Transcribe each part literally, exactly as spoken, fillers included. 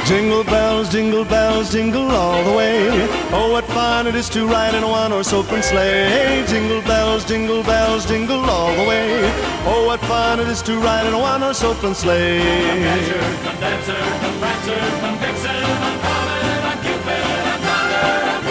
Jingle bells, jingle bells, jingle all the way. Oh, what fun it is to ride in a one-horse open sleigh. Jingle bells, jingle bells, jingle all the way. Oh, what fun it is to ride in a one-horse open sleigh. Come Dasher, come Dancer, come Prancer, come Vixen, come Comet, come Cupid, come Thunder, and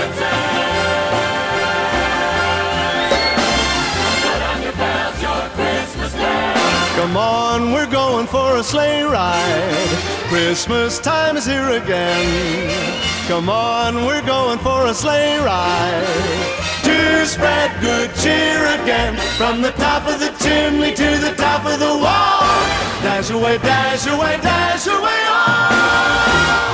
Blitzen. Put on your bells, your Christmas bells. Come on, we're going for a sleigh ride. Christmas time is here again. Come on, we're going for a sleigh ride. To spread good cheer again. From the top of the chimney to the top of the wall. Dash away, dash away, dash away all.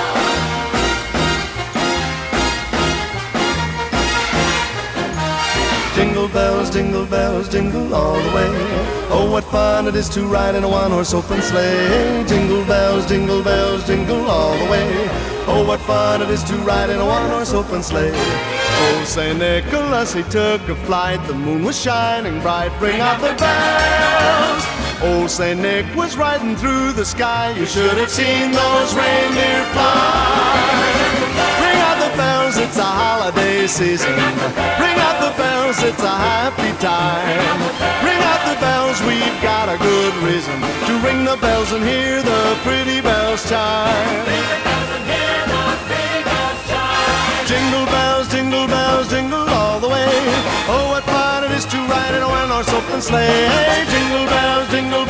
Jingle bells, jingle bells, jingle all the way. Oh, what fun it is to ride in a one-horse open sleigh. Jingle bells, jingle bells, jingle all the way. Oh, what fun it is to ride in a one-horse open sleigh. Oh, Saint Nicholas, he took a flight. The moon was shining bright. Bring out the bells. Oh, Saint Nick was riding through the sky. You should have seen those reindeer fly. Bring out the bells, it's a holiday season. Bring out the bells, it's a happy time. Ring out the bells, we've got a good reason to ring the bells and hear the pretty bells chime. Ring the bells and hear the pretty bells chime. Jingle bells, jingle bells, jingle all the way. Oh, what fun it is to ride in a one-horse open sleigh. Jingle bells, jingle